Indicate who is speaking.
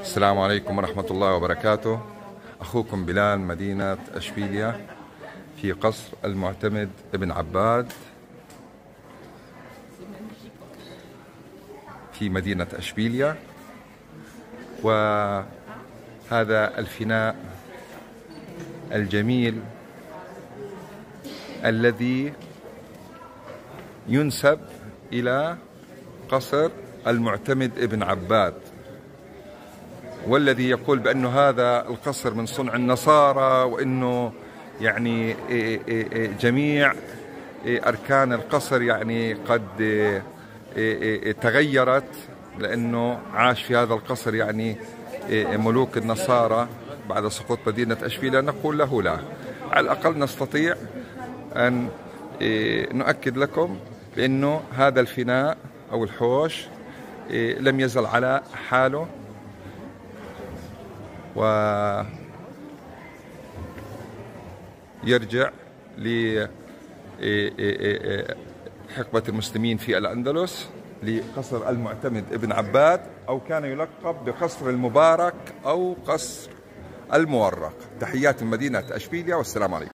Speaker 1: السلام عليكم ورحمة الله وبركاته. أخوكم بلال، مدينة أشبيلية، في قصر المعتمد ابن عباد في مدينة أشبيلية. وهذا الفناء الجميل الذي ينسب إلى قصر المعتمد ابن عباد، والذي يقول بأنه هذا القصر من صنع النصارى، وأنه يعني جميع أركان القصر يعني قد تغيرت، لأنه عاش في هذا القصر يعني ملوك النصارى بعد سقوط مدينة أشبيلية. نقول له لا، على الأقل نستطيع أن نؤكد لكم بأنه هذا الفناء أو الحوش لم يزل على حاله، ويرجع لحقبة المسلمين في الأندلس، لقصر المعتمد ابن عباد، أو كان يلقب بقصر المبارك أو قصر المورق. تحيات من مدينة أشبيلية، والسلام عليكم.